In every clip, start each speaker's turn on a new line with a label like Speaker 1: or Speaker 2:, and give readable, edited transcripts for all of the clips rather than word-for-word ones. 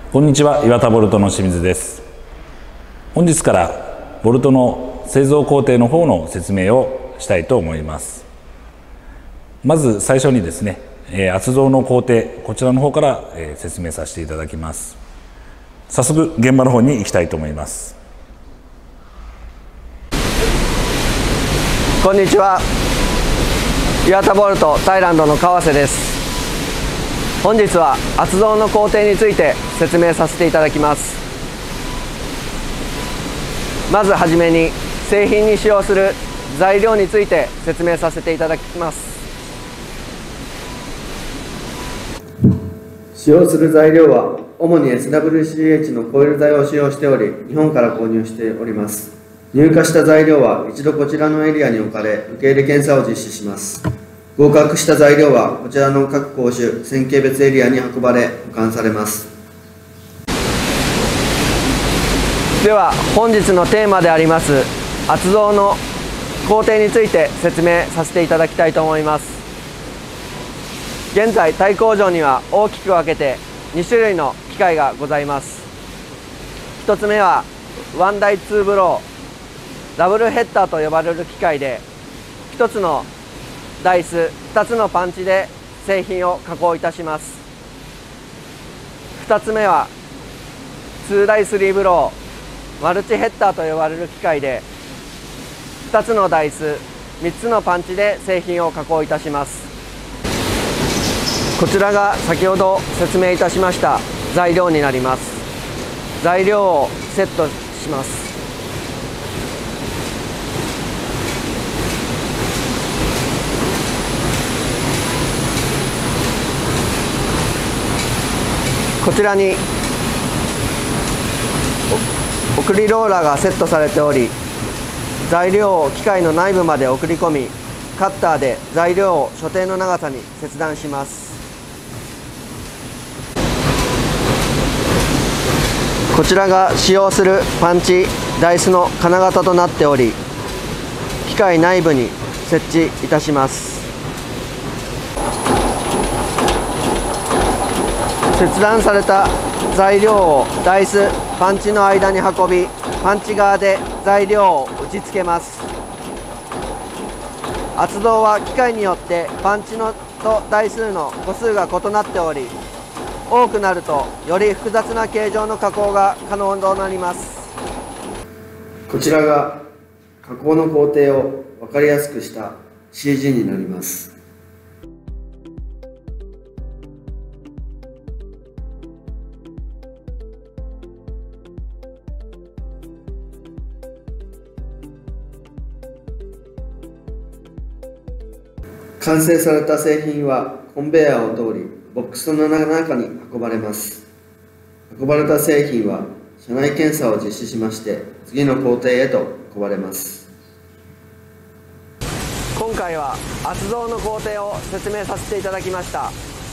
Speaker 1: こんにちは、岩田ボルトの清水です。本日からボルトの製造工程の方の説明をしたいと思います。まず最初にですね、圧造の工程、こちらの方から説明させていただきます。早速現場の方に行きたいと思います。
Speaker 2: こんにちは、岩田ボルトタイランドの川瀬です。本日は圧造の工程について説明させていただきます。まずはじめに製品に使用する材料について説明させていただきます。
Speaker 3: 使用する材料は主に SWCH のコイル材を使用しており、日本から購入しております。入荷した材料は一度こちらのエリアに置かれ、受け入れ検査を実施します。合格した材料はこちらの各工種線形別エリアに運ばれ保管されます。
Speaker 2: では本日のテーマであります圧造の工程について説明させていただきたいと思います。現在タイ工場には大きく分けて2種類の機械がございます。1つ目はワンダイツーブローダブルヘッダーと呼ばれる機械で、1つのダイス2つのパンチで製品を加工いたします。2つ目は2ダイスリーブローマルチヘッダーと呼ばれる機械で、2つのダイス3つのパンチで製品を加工いたします。こちらが先ほど説明いたしました材料になります。材料をセットします。こちらに送りローラーがセットされており、材料を機械の内部まで送り込み、カッターで材料を所定の長さに切断します。こちらが使用するパンチダイスの金型となっており、機械内部に設置いたします。切断された材料をダイスパンチの間に運び、パンチ側で材料を打ち付けます。圧造は機械によってパンチのと台数の個数が異なっており、多くなるとより複雑な形状の加工が可能となります。
Speaker 3: こちらが加工の工程を分かりやすくした CG になります。完成された製品はコンベヤーを通りボックスの中に運ばれます。運ばれた製品は車内検査を実施しまして、次の工程へと運ばれます。
Speaker 2: 今回は圧造の工程を説明させていただきました。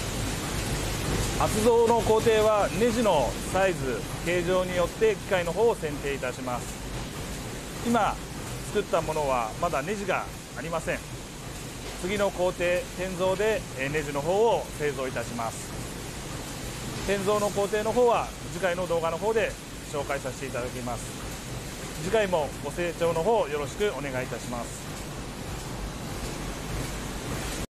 Speaker 1: 圧造の工程はネジのサイズ、形状によって機械の方を選定いたします。今作ったものはまだネジがありません。次の工程、転造でネジの方を製造いたします。転造の工程の方は次回の動画の方で紹介させていただきます。次回もご清聴の方よろしくお願いいたします。